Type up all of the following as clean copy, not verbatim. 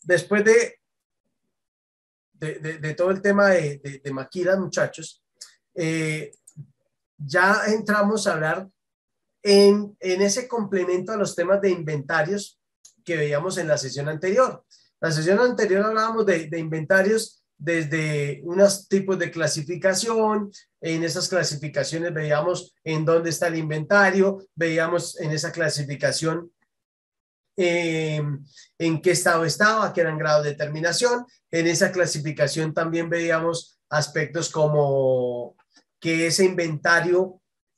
después de todo el tema de Maquila, muchachos, ya entramos a hablar en ese complemento a los temas de inventarios que veíamos en la sesión anterior. La sesión anterior hablábamos de inventarios desde unos tipos de clasificación. En esas clasificaciones veíamos en dónde está el inventario, veíamos en esa clasificación en qué estado estaba, qué eran grados de terminación. En esa clasificación también veíamos aspectos como que ese inventario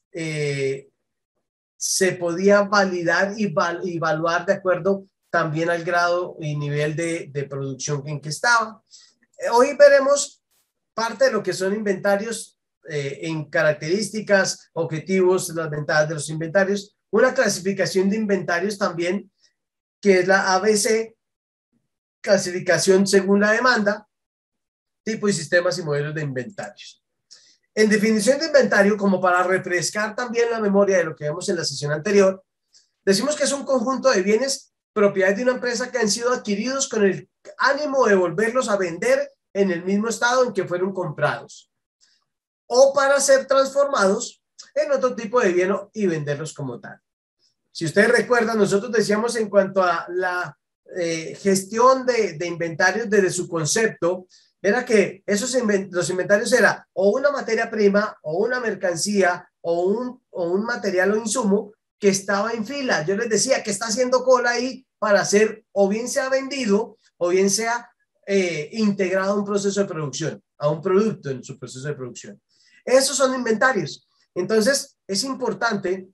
se podía validar y evaluar de acuerdo también al grado y nivel de producción en que estaba. Hoy veremos parte de lo que son inventarios en características, objetivos, las ventajas de los inventarios, una clasificación de inventarios también, que es la ABC, clasificación según la demanda, tipo y sistemas y modelos de inventarios. En definición de inventario, como para refrescar también la memoria de lo que vimos en la sesión anterior, decimos que es un conjunto de bienes propiedades de una empresa que han sido adquiridos con el ánimo de volverlos a vender en el mismo estado en que fueron comprados, o para ser transformados en otro tipo de bien y venderlos como tal. Si ustedes recuerdan, nosotros decíamos en cuanto a la gestión de inventarios desde su concepto, era que los inventarios era o una materia prima o una mercancía o un material o insumo que estaba en fila. Yo les decía que está haciendo cola ahí para ser o bien sea vendido o bien sea integrado a un proceso de producción, a un producto en su proceso de producción. Esos son inventarios. Entonces, es importante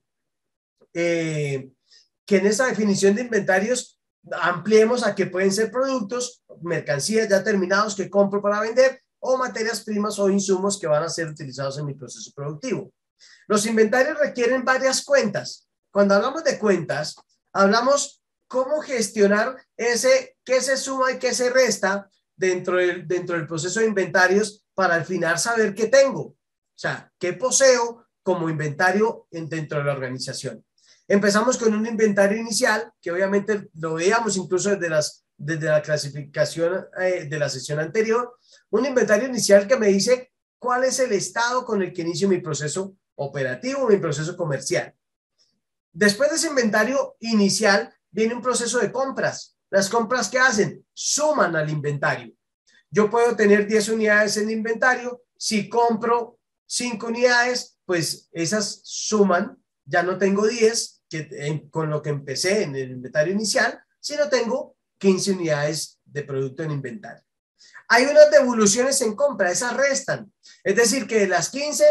que en esa definición de inventarios ampliemos a que pueden ser productos, mercancías ya terminados que compro para vender o materias primas o insumos que van a ser utilizados en mi proceso productivo. Los inventarios requieren varias cuentas. Cuando hablamos de cuentas, hablamos cómo gestionar qué se suma y qué se resta dentro del proceso de inventarios para al final saber qué tengo. O sea, qué poseo como inventario dentro de la organización. Empezamos con un inventario inicial, que obviamente lo veíamos incluso desde la clasificación de la sesión anterior. Un inventario inicial que me dice cuál es el estado con el que inicio mi proceso operativo, mi proceso comercial. Después de ese inventario inicial viene un proceso de compras. Las compras, ¿qué hacen? Suman al inventario. Yo puedo tener 10 unidades en inventario. Si compro 5 unidades, pues esas suman. Ya no tengo 10 con lo que empecé en el inventario inicial, sino tengo 15 unidades de producto en inventario. Hay unas devoluciones en compra, esas restan. Es decir, que de las 15,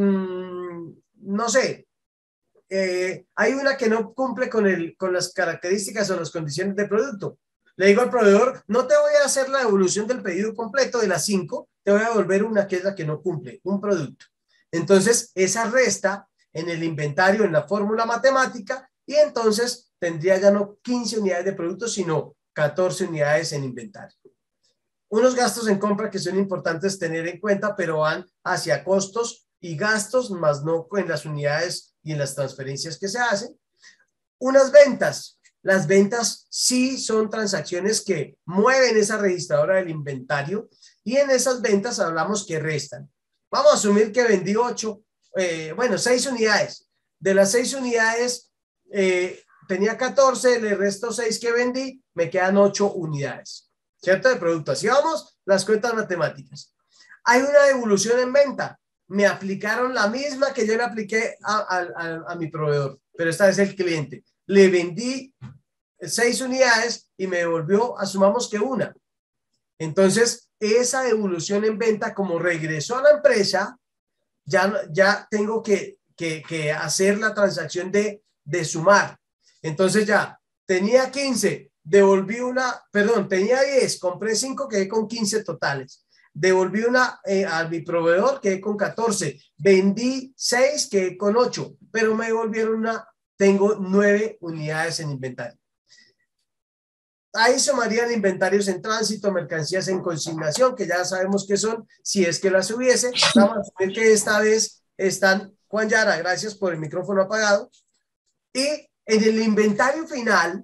no sé, hay una que no cumple con las características o las condiciones de producto. Le digo al proveedor, no te voy a hacer la devolución del pedido completo de las 5, te voy a devolver una que es la que no cumple, un producto. Entonces, esa resta en el inventario, en la fórmula matemática, y entonces tendría ya no 15 unidades de productos, sino 14 unidades en inventario. Unos gastos en compra que son importantes tener en cuenta, pero van hacia costos y gastos, más no en las unidades y en las transferencias que se hacen. Unas ventas. Las ventas sí son transacciones que mueven esa registradora del inventario, y en esas ventas hablamos que restan. Vamos a asumir que vendí 6 unidades. De las 6 unidades, tenía 14, le resto 6 que vendí, me quedan 8 unidades, ¿cierto? De producto. Así vamos, las cuentas matemáticas. Hay una devolución en venta. Me aplicaron la misma que yo le apliqué a mi proveedor, pero esta vez el cliente. Le vendí 6 unidades y me devolvió, asumamos que una. Entonces, esa devolución en venta, como regresó a la empresa, ya tengo que hacer la transacción de sumar. Entonces ya tenía 15, devolví una, perdón, tenía 10, compré 5, quedé con 15 totales. Devolví una a mi proveedor, quedé con 14. Vendí 6, quedé con 8, pero me devolvieron una, tengo 9 unidades en inventario. Ahí sumarían inventarios en tránsito, mercancías en consignación, que ya sabemos que son, si es que las hubiese. Vamos a asumir que esta vez están. Juan Yara, gracias por el micrófono apagado. Y en el inventario final,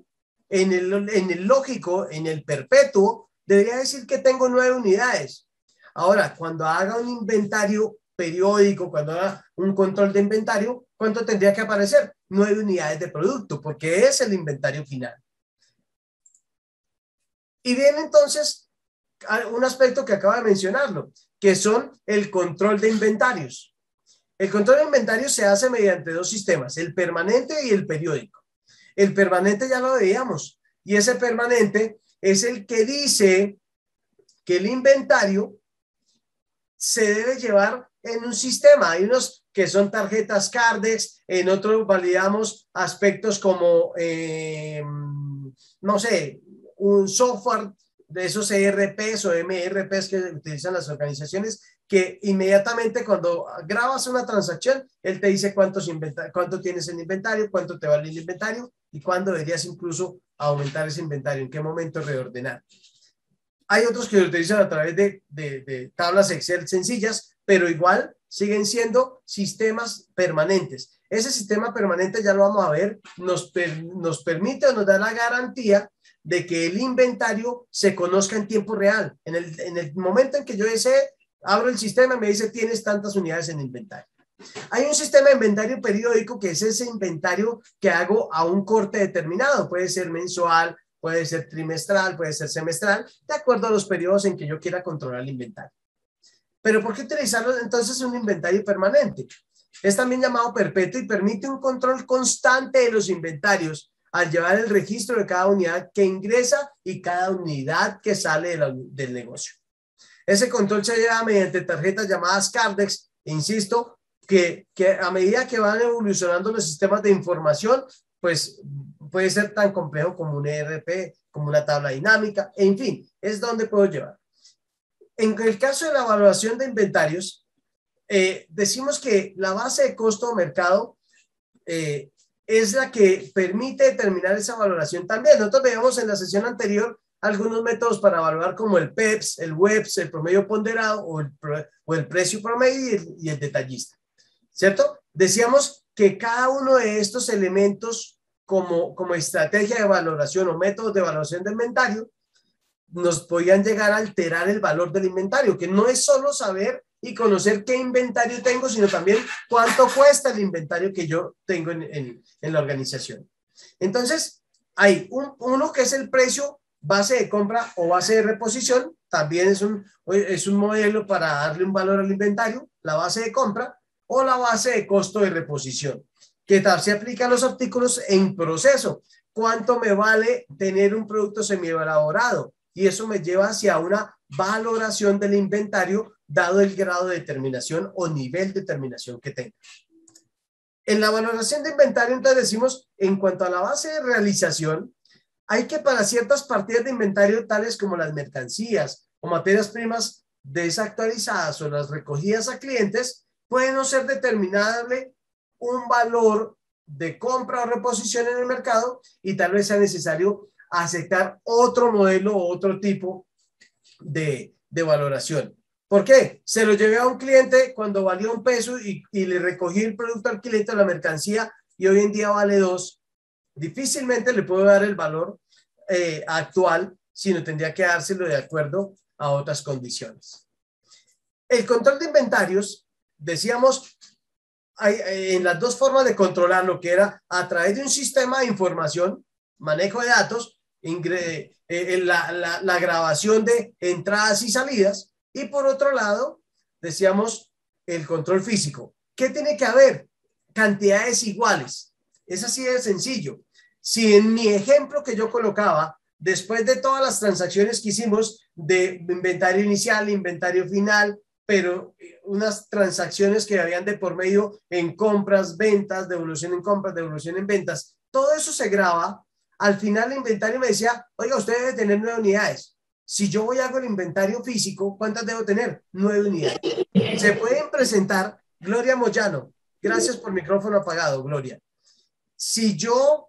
en el lógico, en el perpetuo, debería decir que tengo 9 unidades. Ahora, cuando haga un inventario periódico, cuando haga un control de inventario, ¿cuánto tendría que aparecer? 9 unidades de producto, porque es el inventario final. Y viene entonces un aspecto que acaba de mencionarlo, que son el control de inventarios. El control de inventarios se hace mediante 2 sistemas, el permanente y el periódico. El permanente ya lo veíamos, y ese permanente es el que dice que el inventario se debe llevar en un sistema. Hay unos que son tarjetas Cardex, en otros validamos aspectos como, no sé, un software de esos ERPs o MRPs que utilizan las organizaciones, que inmediatamente cuando grabas una transacción, él te dice cuánto tienes en inventario, cuánto te vale el inventario y cuándo deberías incluso aumentar ese inventario, en qué momento reordenar. Hay otros que lo utilizan a través de tablas Excel sencillas, pero igual siguen siendo sistemas permanentes. Ese sistema permanente, ya lo vamos a ver, nos permite o nos da la garantía de que el inventario se conozca en tiempo real. En el momento en que yo desee, abro el sistema y me dice tienes tantas unidades en inventario. Hay un sistema de inventario periódico que es ese inventario que hago a un corte determinado. Puede ser mensual, puede ser trimestral, puede ser semestral, de acuerdo a los periodos en que yo quiera controlar el inventario. Pero ¿por qué utilizarlo entonces un inventario permanente? Es también llamado perpetuo y permite un control constante de los inventarios al llevar el registro de cada unidad que ingresa y cada unidad que sale del negocio. Ese control se lleva mediante tarjetas llamadas Cardex, insisto, que a medida que van evolucionando los sistemas de información, pues puede ser tan complejo como un ERP, como una tabla dinámica, en fin, es donde puedo llevar. En el caso de la evaluación de inventarios, decimos que la base de costo o mercado es la que permite determinar esa valoración también. Nosotros veíamos en la sesión anterior algunos métodos para evaluar como el PEPS, el WEPS, el promedio ponderado o el precio promedio y el detallista, ¿cierto? Decíamos que cada uno de estos elementos como estrategia de valoración o métodos de evaluación de inventario nos podían llegar a alterar el valor del inventario, que no es solo saber y conocer qué inventario tengo, sino también cuánto cuesta el inventario que yo tengo en la organización. Entonces, hay uno que es el precio base de compra o base de reposición, también es un modelo para darle un valor al inventario, la base de compra o la base de costo de reposición, que tal se aplica a los artículos en proceso. ¿Cuánto me vale tener un producto semielaborado? Y eso me lleva hacia una valoración del inventario dado el grado de determinación o nivel de determinación que tenga. En la valoración de inventario, entonces decimos, en cuanto a la base de realización, hay que para ciertas partidas de inventario, tales como las mercancías o materias primas desactualizadas o las recogidas a clientes, puede no ser determinable un valor de compra o reposición en el mercado y tal vez sea necesario aceptar otro modelo o otro tipo de valoración. ¿Por qué? Se lo llevé a un cliente cuando valía $1 y le recogí el producto al cliente, la mercancía, y hoy en día vale $2. Difícilmente le puedo dar el valor actual, sino tendría que dárselo de acuerdo a otras condiciones. El control de inventarios, decíamos, hay en las 2 formas de controlarlo, que era a través de un sistema de información, manejo de datos, la grabación de entradas y salidas, y por otro lado, decíamos el control físico. ¿Qué tiene que haber? Cantidades iguales. Es así de sencillo. Si en mi ejemplo que yo colocaba, después de todas las transacciones que hicimos de inventario inicial, inventario final, pero unas transacciones que habían de por medio en compras, ventas, devolución en compras, devolución en ventas, todo eso se graba. Al final el inventario me decía, oiga, usted debe tener 9 unidades. Si yo voy a hacer el inventario físico, ¿cuántas debo tener? 9 unidades. Se pueden presentar, Gloria Moyano, gracias por micrófono apagado, Gloria. Si yo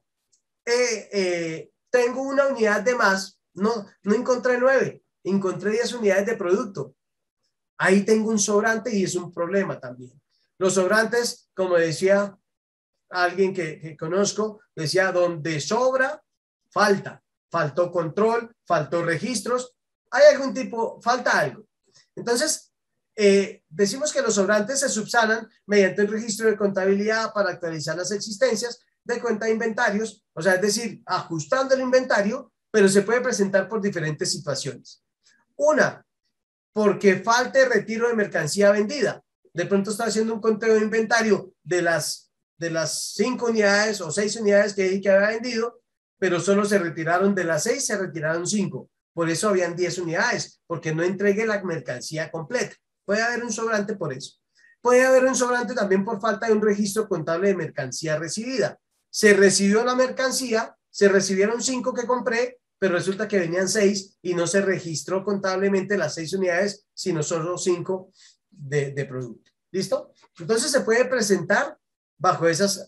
tengo una unidad de más, no encontré 9, encontré 10 unidades de producto. Ahí tengo un sobrante y es un problema también. Los sobrantes, como decía alguien que conozco, decía, donde sobra, faltó control, faltó registros, hay algún tipo, falta algo. Entonces, decimos que los sobrantes se subsanan mediante un registro de contabilidad para actualizar las existencias de cuenta de inventarios, o sea, es decir, ajustando el inventario, pero se puede presentar por diferentes situaciones. Una, porque falte retiro de mercancía vendida. De pronto está haciendo un conteo de inventario de las 5 unidades o 6 unidades que dije que había vendido, pero solo se retiraron de las 6, se retiraron 5. Por eso habían 10 unidades, porque no entregué la mercancía completa. Puede haber un sobrante por eso. Puede haber un sobrante también por falta de un registro contable de mercancía recibida. Se recibió la mercancía, se recibieron 5 que compré, pero resulta que venían 6 y no se registró contablemente las 6 unidades, sino solo 5 de producto. ¿Listo? Entonces se puede presentar bajo esas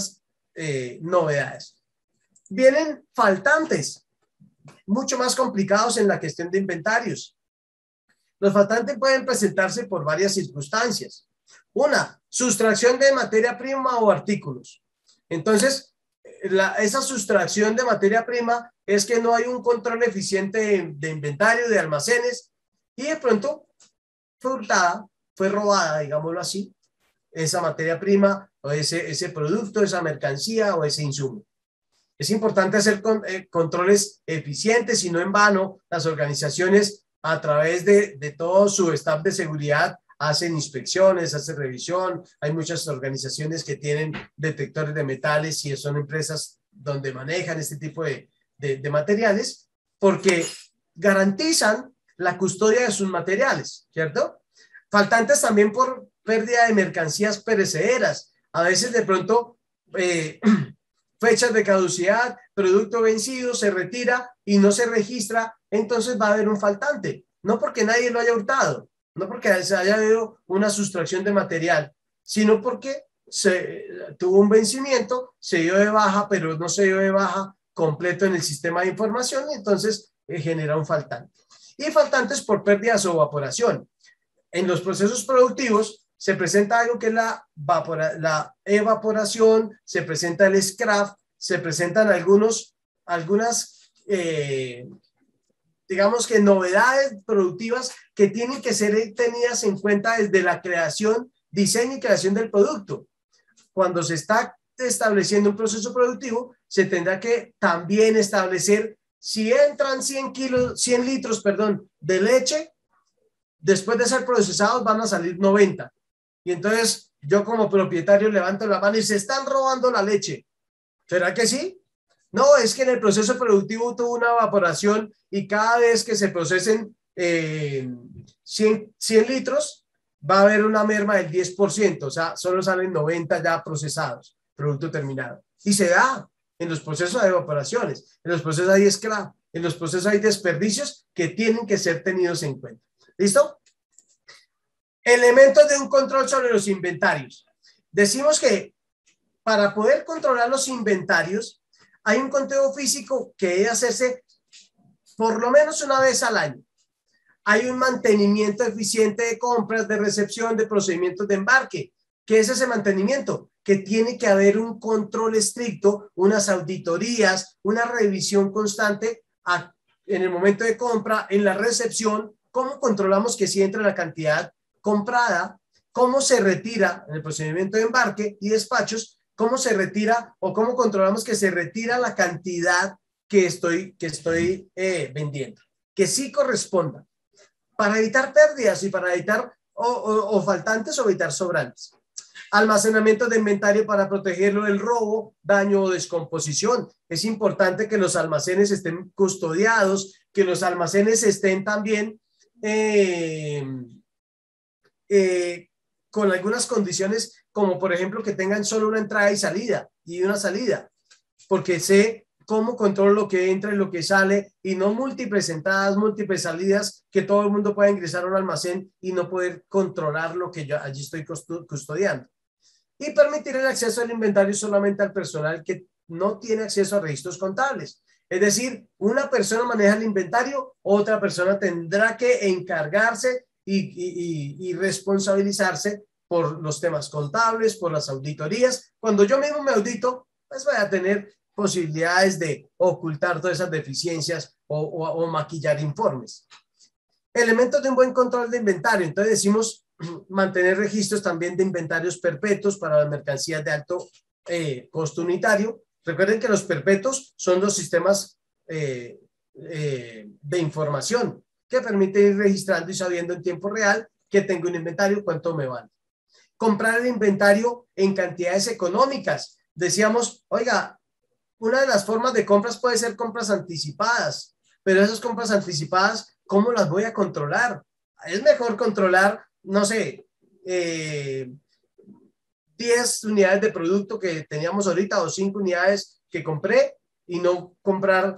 novedades. Vienen faltantes, mucho más complicados en la gestión de inventarios. Los faltantes pueden presentarse por varias circunstancias. Una, sustracción de materia prima o artículos. Entonces, esa sustracción de materia prima es que no hay un control eficiente de inventario, de almacenes, y de pronto fue hurtada, fue robada, digámoslo así, esa materia prima o ese producto, esa mercancía o ese insumo. Es importante hacer controles eficientes y no en vano. Las organizaciones a través de todo su staff de seguridad hacen inspecciones, hacen revisión. Hay muchas organizaciones que tienen detectores de metales y son empresas donde manejan este tipo de materiales porque garantizan la custodia de sus materiales, ¿cierto? Faltantes también por pérdida de mercancías perecederas. A veces de pronto fechas de caducidad, producto vencido, se retira y no se registra, entonces va a haber un faltante. No porque nadie lo haya hurtado, no porque se haya habido una sustracción de material, sino porque tuvo un vencimiento, se dio de baja, pero no se dio de baja completo en el sistema de información y entonces genera un faltante. Y faltantes por pérdidas o evaporación. En los procesos productivos se presenta algo que es la evaporación, se presenta el scrap, se presentan algunas digamos que novedades productivas que tienen que ser tenidas en cuenta desde la creación, diseño y creación del producto. Cuando se está estableciendo un proceso productivo, se tendrá que también establecer si entran 100 litros de leche, después de ser procesados van a salir 90. Y entonces yo como propietario levanto la mano y se están robando la leche. ¿Será que sí? No, es que en el proceso productivo tuvo una evaporación y cada vez que se procesen 100 litros va a haber una merma del 10%, o sea, solo salen 90 ya procesados, producto terminado. Y se da en los procesos de evaporaciones, en los procesos hay scrap, en los procesos hay desperdicios que tienen que ser tenidos en cuenta. ¿Listo? Elementos de un control sobre los inventarios. Decimos que para poder controlar los inventarios hay un conteo físico que debe hacerse por lo menos una vez al año. Hay un mantenimiento eficiente de compras, de recepción, de procedimientos de embarque. ¿Qué es ese mantenimiento? Que tiene que haber un control estricto, unas auditorías, una revisión constante en el momento de compra, en la recepción. ¿Cómo controlamos que si entra la cantidad comprada? ¿Cómo se retira en el procedimiento de embarque y despachos? ¿Cómo se retira o cómo controlamos que se retira la cantidad que estoy vendiendo? Que sí corresponda. Para evitar pérdidas y para evitar o faltantes o evitar sobrantes. Almacenamiento de inventario para protegerlo del robo, daño o descomposición. Es importante que los almacenes estén custodiados, que los almacenes estén también con algunas condiciones, como por ejemplo que tengan solo una entrada y una salida, porque sé cómo controlo lo que entra y lo que sale y no múltiples entradas, múltiples salidas, que todo el mundo pueda ingresar a un almacén y no poder controlar lo que yo allí estoy custodiando. Y permitir el acceso al inventario solamente al personal que no tiene acceso a registros contables. Es decir, una persona maneja el inventario, otra persona tendrá que encargarse y responsabilizarse por los temas contables, por las auditorías. Cuando yo mismo me audito, pues voy a tener posibilidades de ocultar todas esas deficiencias o maquillar informes. Elementos de un buen control de inventario. Entonces decimos mantener registros también de inventarios perpetuos para las mercancías de alto costo unitario. Recuerden que los perpetuos son los sistemas de información que permiten ir registrando y sabiendo en tiempo real que tengo un inventario, cuánto me vale. Comprar el inventario en cantidades económicas. Decíamos, oiga, una de las formas de compras puede ser compras anticipadas, pero esas compras anticipadas, ¿cómo las voy a controlar? Es mejor controlar, no sé, 10 unidades de producto que teníamos ahorita o 5 unidades que compré y no comprar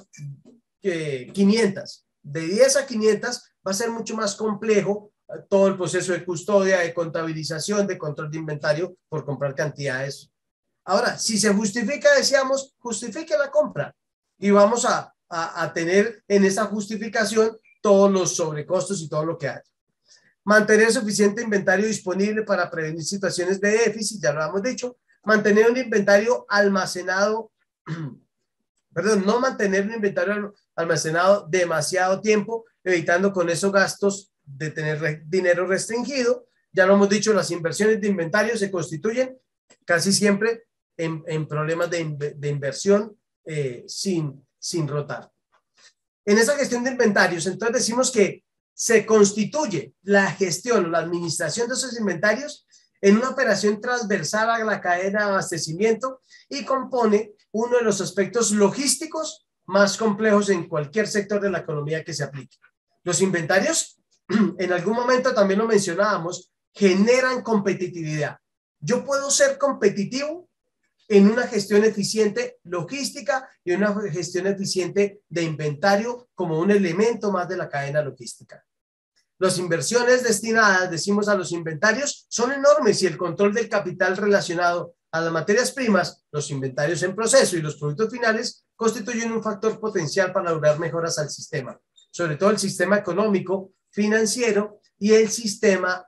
500. De 10 a 500 va a ser mucho más complejo todo el proceso de custodia, de contabilización, de control de inventario por comprar cantidades. Ahora, si se justifica, decíamos, justifique la compra y vamos a tener en esa justificación todos los sobrecostos y todo lo que hay. Mantener suficiente inventario disponible para prevenir situaciones de déficit, ya lo hemos dicho. Mantener un inventario almacenado, perdón, no mantener un inventario almacenado demasiado tiempo, evitando con eso gastos de tener dinero restringido. Ya lo hemos dicho, las inversiones de inventario se constituyen casi siempre en problemas de inversión sin rotar. En esa gestión de inventarios, entonces decimos que se constituye la gestión o la administración de esos inventarios en una operación transversal a la cadena de abastecimiento y compone uno de los aspectos logísticos más complejos en cualquier sector de la economía que se aplique. Los inventarios, en algún momento también lo mencionábamos, generan competitividad. Yo puedo ser competitivo en una gestión eficiente logística y una gestión eficiente de inventario como un elemento más de la cadena logística. Las inversiones destinadas, decimos, a los inventarios son enormes y el control del capital relacionado a las materias primas, los inventarios en proceso y los productos finales constituyen un factor potencial para lograr mejoras al sistema, sobre todo el sistema económico, financiero y el sistema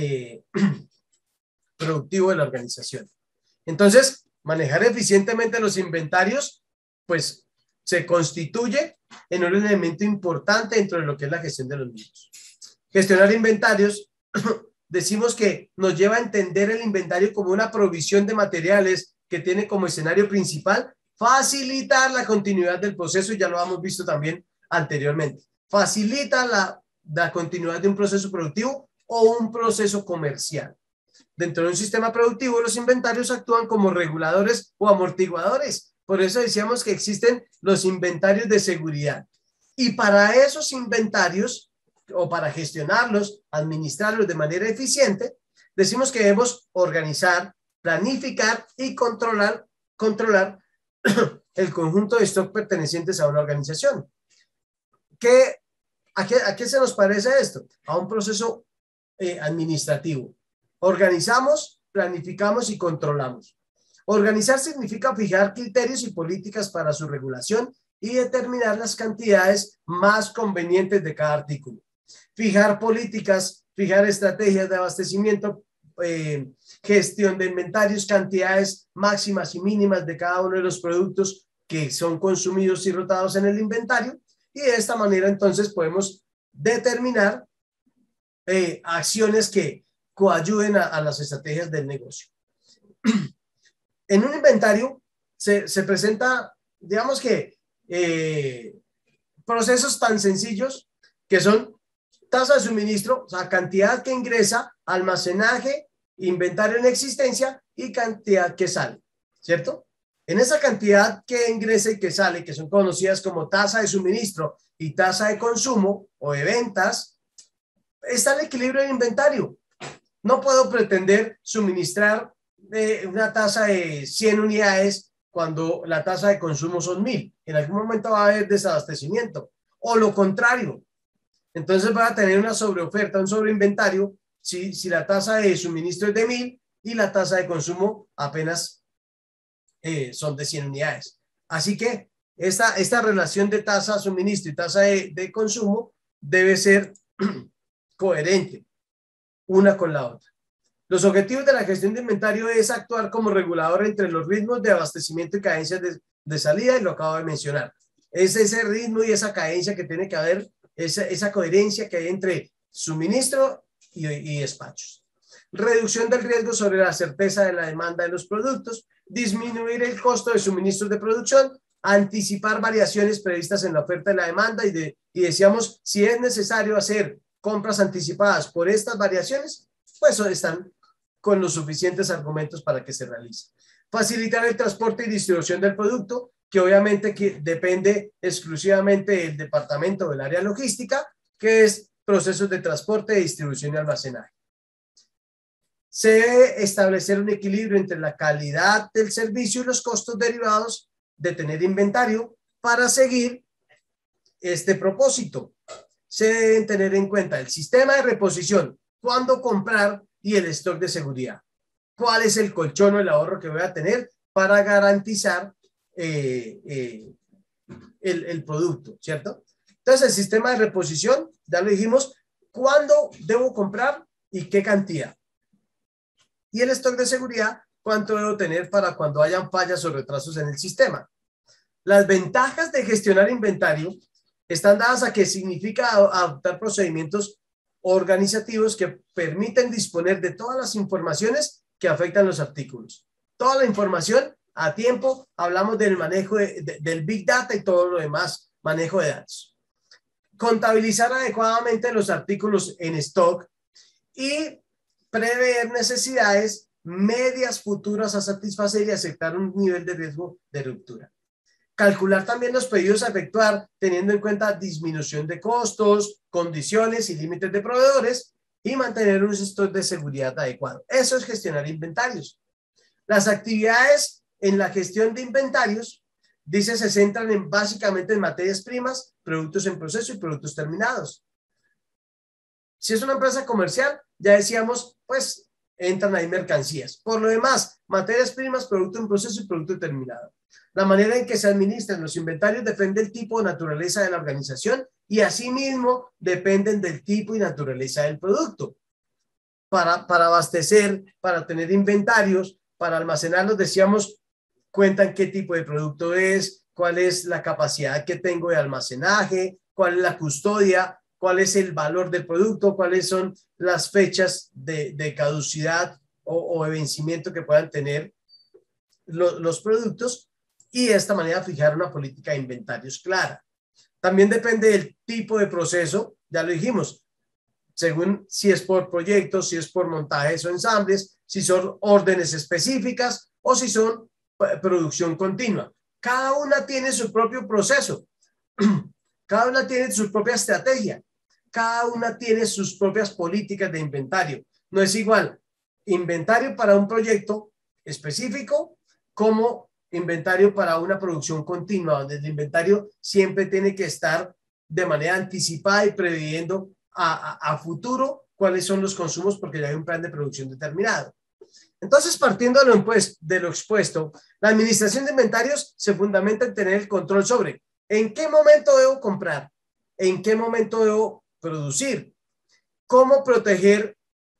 productivo de la organización. Entonces, manejar eficientemente los inventarios, pues se constituye en un elemento importante dentro de lo que es la gestión de los mismos. Gestionar inventarios, decimos que nos lleva a entender el inventario como una provisión de materiales que tiene como escenario principal facilitar la continuidad del proceso, y ya lo hemos visto también anteriormente. Facilita la continuidad de un proceso productivo o un proceso comercial. Dentro de un sistema productivo, los inventarios actúan como reguladores o amortiguadores. Por eso decíamos que existen los inventarios de seguridad. Y para esos inventarios, o para gestionarlos, administrarlos de manera eficiente, decimos que debemos organizar, planificar y controlar el conjunto de stock pertenecientes a una organización. ¿A qué se nos parece esto? A un proceso administrativo. Organizamos, planificamos y controlamos. Organizar significa fijar criterios y políticas para su regulación y determinar las cantidades más convenientes de cada artículo. Fijar políticas, fijar estrategias de abastecimiento, gestión de inventarios, cantidades máximas y mínimas de cada uno de los productos que son consumidos y rotados en el inventario, y de esta manera entonces podemos determinar acciones que coayuden a las estrategias del negocio. En un inventario se presenta, digamos que, procesos tan sencillos que son tasa de suministro, o sea, cantidad que ingresa, almacenaje, inventario en existencia y cantidad que sale, ¿cierto? En esa cantidad que ingresa y que sale, que son conocidas como tasa de suministro y tasa de consumo o de ventas, está el equilibrio del inventario. No puedo pretender suministrar una tasa de 100 unidades cuando la tasa de consumo son 1000. En algún momento va a haber desabastecimiento. O lo contrario. Entonces va a tener una sobreoferta, un sobreinventario, si la tasa de suministro es de 1000 y la tasa de consumo apenas son de 100 unidades. Así que esta relación de tasa de suministro y tasa de consumo debe ser coherente una con la otra. Los objetivos de la gestión de inventario es actuar como regulador entre los ritmos de abastecimiento y cadencias de salida, y lo acabo de mencionar. Es ese ritmo y esa cadencia que tiene que haber, esa coherencia que hay entre suministro y despachos. Reducción del riesgo sobre la certeza de la demanda de los productos, disminuir el costo de suministros de producción, anticipar variaciones previstas en la oferta y la demanda, y decíamos, si es necesario hacer compras anticipadas por estas variaciones, pues están con los suficientes argumentos para que se realice. Facilitar el transporte y distribución del producto, que obviamente depende exclusivamente del departamento del área logística, que es procesos de transporte, distribución y almacenaje. Se debe establecer un equilibrio entre la calidad del servicio y los costos derivados de tener inventario para seguir este propósito. Se deben tener en cuenta el sistema de reposición, cuándo comprar y el stock de seguridad. ¿Cuál es el colchón o el ahorro que voy a tener para garantizar el producto, ¿cierto? Entonces, el sistema de reposición, ya lo dijimos, ¿cuándo debo comprar y qué cantidad? Y el stock de seguridad, ¿cuánto debo tener para cuando hayan fallas o retrasos en el sistema? Las ventajas de gestionar inventario están dadas a que significa adoptar procedimientos organizativos que permiten disponer de todas las informaciones que afectan los artículos. Toda la información a tiempo, hablamos del manejo del Big Data y todo lo demás, manejo de datos. Contabilizar adecuadamente los artículos en stock y prever necesidades medias futuras a satisfacer y aceptar un nivel de riesgo de ruptura. Calcular también los pedidos a efectuar teniendo en cuenta disminución de costos, condiciones y límites de proveedores y mantener un stock de seguridad adecuado. Eso es gestionar inventarios. Las actividades en la gestión de inventarios, dice, se centran básicamente en materias primas, productos en proceso y productos terminados. Si es una empresa comercial, ya decíamos, pues entran ahí mercancías. Por lo demás, materias primas, producto en proceso y producto terminado. La manera en que se administran los inventarios depende del tipo o naturaleza de la organización y asimismo dependen del tipo y naturaleza del producto. Para abastecer, para tener inventarios, para almacenarlos, decíamos, cuentan qué tipo de producto es, cuál es la capacidad que tengo de almacenaje, cuál es la custodia, cuál es el valor del producto, cuáles son las fechas de caducidad o de vencimiento que puedan tener los productos, y de esta manera fijar una política de inventarios clara. También depende del tipo de proceso, ya lo dijimos, según si es por proyectos, si es por montajes o ensambles, si son órdenes específicas o si son producción continua. Cada una tiene su propio proceso, cada una tiene su propia estrategia, cada una tiene sus propias políticas de inventario. No es igual inventario para un proyecto específico como inventario para una producción continua, donde el inventario siempre tiene que estar de manera anticipada y previendo a futuro cuáles son los consumos, porque ya hay un plan de producción determinado. Entonces, partiendo de lo expuesto, la administración de inventarios se fundamenta en tener el control sobre en qué momento debo comprar, en qué momento debo producir, cómo proteger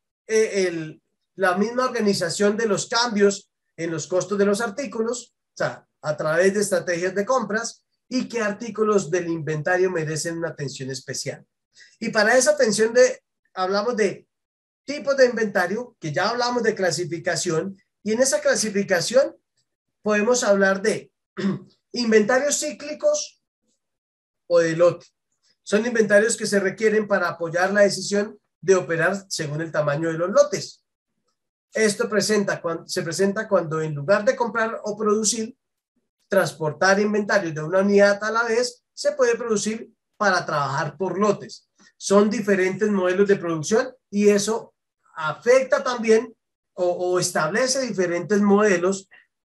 la misma organización de los cambios en los costos de los artículos, o sea, a través de estrategias de compras, y qué artículos del inventario merecen una atención especial. Y para esa atención hablamos de tipos de inventario, que ya hablamos de clasificación, y en esa clasificación podemos hablar de inventarios cíclicos o de lote. Son inventarios que se requieren para apoyar la decisión de operar según el tamaño de los lotes. Esto se presenta cuando, en lugar de comprar o producir, transportar inventarios de una unidad a la vez, se puede producir para trabajar por lotes. Son diferentes modelos de producción y eso afecta también o establece diferentes modelos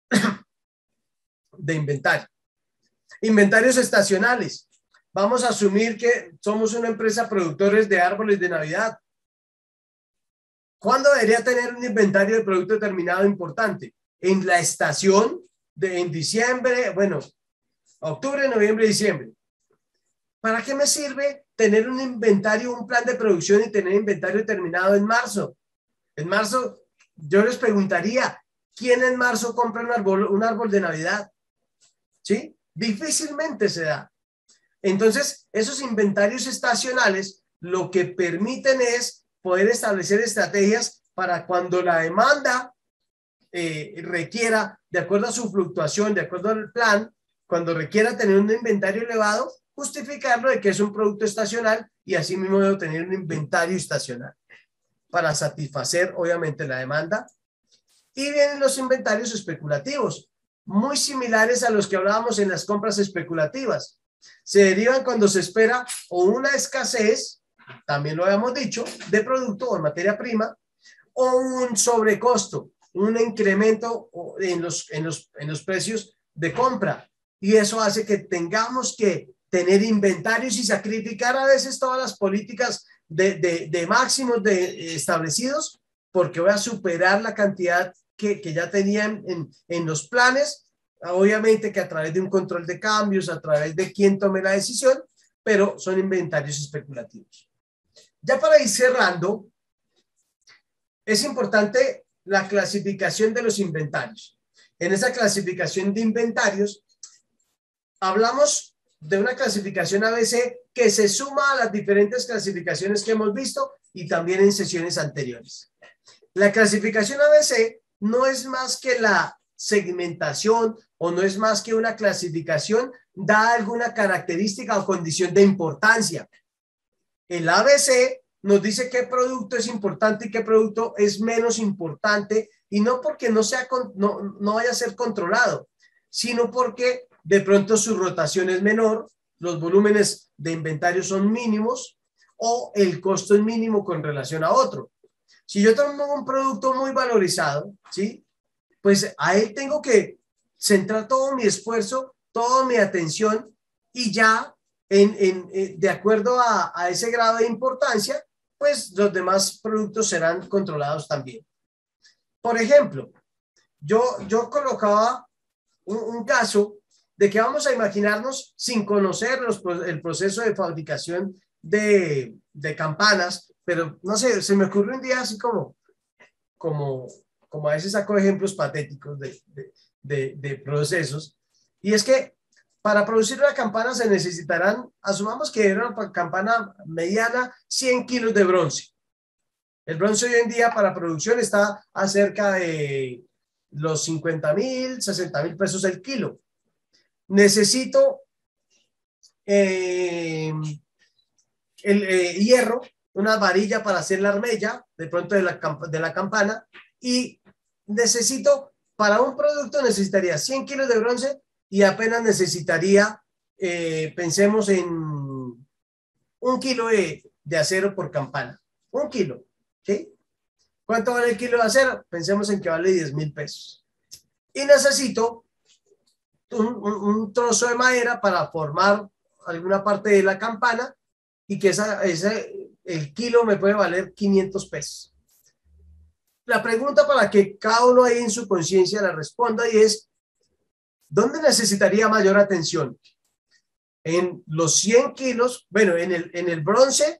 de inventario. Inventarios estacionales. Vamos a asumir que somos una empresa productores de árboles de Navidad. ¿Cuándo debería tener un inventario de producto determinado importante? En la estación, en diciembre, bueno, octubre, noviembre, diciembre. ¿Para qué me sirve tener un inventario, un plan de producción y tener inventario terminado en marzo? En marzo, yo les preguntaría, ¿quién en marzo compra un árbol de Navidad? ¿sí? Difícilmente se da. Entonces, esos inventarios estacionales lo que permiten es poder establecer estrategias para cuando la demanda requiera, de acuerdo a su fluctuación, de acuerdo al plan, cuando requiera tener un inventario elevado, justificarlo de que es un producto estacional y así mismo debo tener un inventario estacional para satisfacer, obviamente, la demanda. Y vienen los inventarios especulativos, muy similares a los que hablábamos en las compras especulativas. Se derivan cuando se espera o una escasez, también lo habíamos dicho, de producto o materia prima, o un sobrecosto, un incremento en los precios de compra. Y eso hace que tengamos que tener inventarios y sacrificar a veces todas las políticas de máximos establecidos, porque voy a superar la cantidad que ya tenían en los planes, obviamente que a través de un control de cambios, a través de quién tome la decisión, pero son inventarios especulativos. Ya para ir cerrando, es importante la clasificación de los inventarios. En esa clasificación de inventarios, hablamos de una clasificación ABC que se suma a las diferentes clasificaciones que hemos visto y también en sesiones anteriores. La clasificación ABC no es más que la segmentación o no es más que una clasificación da alguna característica o condición de importancia. El ABC nos dice qué producto es importante y qué producto es menos importante, y no porque no vaya a ser controlado, sino porque de pronto su rotación es menor, los volúmenes de inventario son mínimos o el costo es mínimo con relación a otro. Si yo tengo un producto muy valorizado, ¿sí? Pues a él tengo que centrar todo mi esfuerzo, toda mi atención, y ya de acuerdo a ese grado de importancia, pues los demás productos serán controlados también. Por ejemplo, yo colocaba un caso de que vamos a imaginarnos, sin conocer el proceso de fabricación de campanas, pero no sé, se me ocurrió un día así como a veces saco ejemplos patéticos de procesos, y es que para producir una campana se necesitarán, asumamos que era una campana mediana, 100 kilos de bronce. El bronce hoy en día para producción está a cerca de los 50,000, 60,000 pesos el kilo. Necesito hierro, una varilla para hacer la armella, de pronto de la campana, y necesito, para un producto necesitaría 100 kilos de bronce y apenas necesitaría, pensemos en 1 kilo de acero por campana. 1 kilo, ¿sí? ¿Cuánto vale el kilo de acero? Pensemos en que vale 10,000 pesos. Y necesito un trozo de madera para formar alguna parte de la campana y que el kilo me puede valer 500 pesos. La pregunta para que cada uno ahí en su conciencia la responda y es, ¿dónde necesitaría mayor atención? ¿En los 100 kilos? Bueno, en el bronce,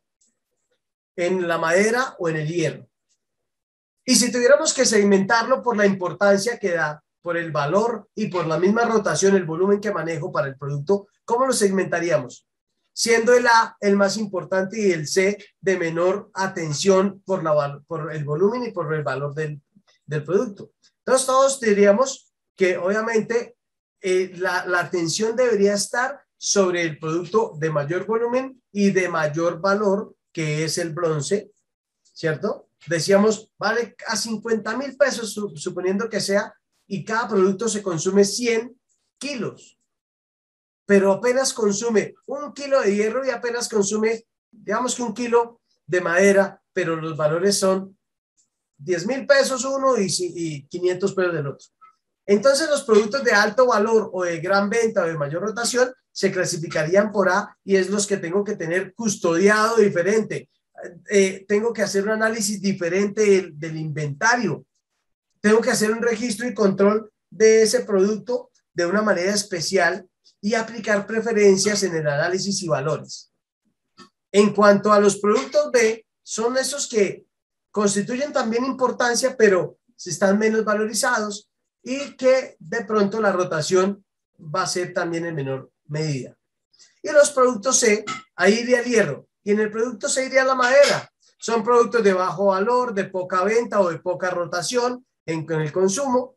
en la madera o en el hierro. Y si tuviéramos que segmentarlo por la importancia que da, por el valor y por la misma rotación, el volumen que manejo para el producto, ¿cómo lo segmentaríamos? Siendo el A el más importante y el C de menor atención por el volumen y por el valor del producto. Entonces todos diríamos que obviamente la atención debería estar sobre el producto de mayor volumen y de mayor valor, que es el bronce, ¿cierto? Decíamos, vale a 50,000 pesos, suponiendo que sea, y cada producto se consume 100 kilos. Pero apenas consume 1 kilo de hierro y apenas consume, digamos que 1 kilo de madera, pero los valores son 10,000 pesos uno y 500 pesos del otro. Entonces los productos de alto valor o de gran venta o de mayor rotación se clasificarían por A y es los que tengo que tener custodiado diferente. Tengo que hacer un análisis diferente del inventario. Tengo que hacer un registro y control de ese producto de una manera especial y aplicar preferencias en el análisis y valores. En cuanto a los productos B, son esos que constituyen también importancia, pero están menos valorizados y que de pronto la rotación va a ser también en menor medida. Y los productos C, ahí iría el hierro. Y en el producto C iría la madera. Son productos de bajo valor, de poca venta o de poca rotación en el consumo.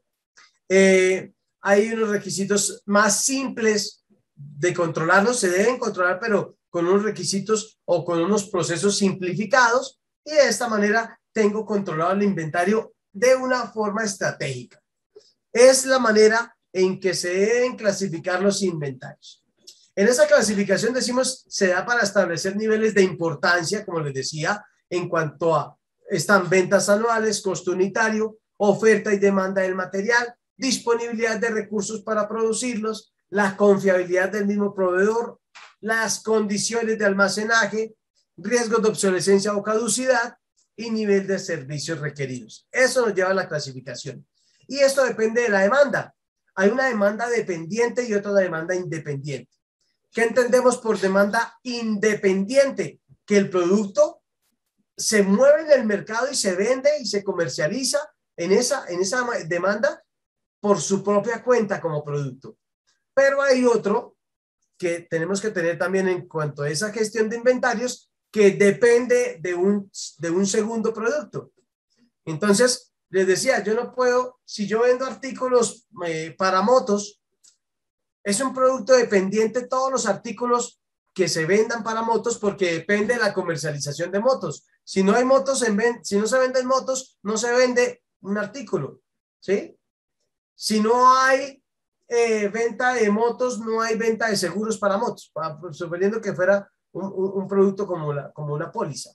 Hay unos requisitos más simples de controlarlos, se deben controlar, pero con unos requisitos o con unos procesos simplificados, y de esta manera tengo controlado el inventario de una forma estratégica. Es la manera en que se deben clasificar los inventarios. En esa clasificación decimos se da para establecer niveles de importancia, como les decía, en cuanto a están ventas anuales, costo unitario, oferta y demanda del material, disponibilidad de recursos para producirlos, la confiabilidad del mismo proveedor, las condiciones de almacenaje, riesgos de obsolescencia o caducidad y nivel de servicios requeridos. Eso nos lleva a la clasificación. Y esto depende de la demanda. Hay una demanda dependiente y otra demanda independiente. ¿Qué entendemos por demanda independiente? Que el producto se mueve en el mercado y se vende y se comercializa en esa demanda por su propia cuenta como producto. Pero hay otro que tenemos que tener también en cuanto a esa gestión de inventarios que depende de un segundo producto. Entonces, les decía, yo no puedo, si yo vendo artículos para motos, es un producto dependiente todos los artículos que se vendan para motos porque depende de la comercialización de motos. Si no hay motos, si no se venden motos, no se vende un artículo, ¿sí? Si no hay venta de motos, no hay venta de seguros para motos, suponiendo que fuera un producto como una póliza.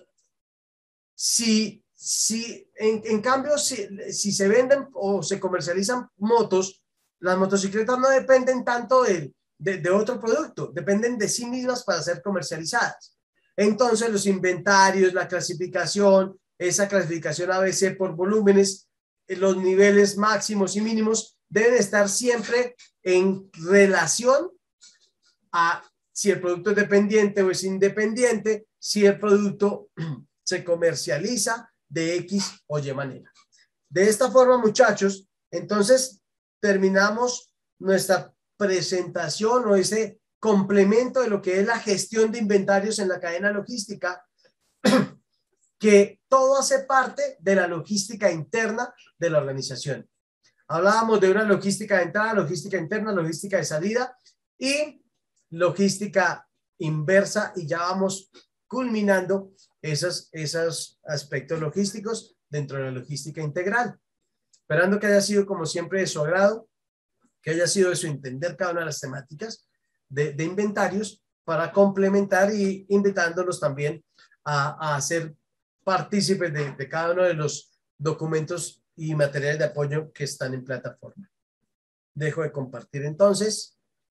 En cambio, si se venden o se comercializan motos, las motocicletas no dependen tanto de otro producto, dependen de sí mismas para ser comercializadas. Entonces, los inventarios, la clasificación, esa clasificación ABC por volúmenes, los niveles máximos y mínimos deben estar siempre en relación a si el producto es dependiente o es independiente, si el producto se comercializa de X o Y manera. De esta forma, muchachos, entonces terminamos nuestra presentación o ese complemento de lo que es la gestión de inventarios en la cadena logística, que todo hace parte de la logística interna de la organización. Hablábamos de una logística de entrada, logística interna, logística de salida y logística inversa, y ya vamos culminando esos aspectos logísticos dentro de la logística integral. Esperando que haya sido, como siempre, de su agrado, que haya sido de su entender cada una de las temáticas de inventarios, para complementar y invitándolos también a ser partícipes de cada uno de los documentos y materiales de apoyo que están en plataforma. Dejo de compartir entonces.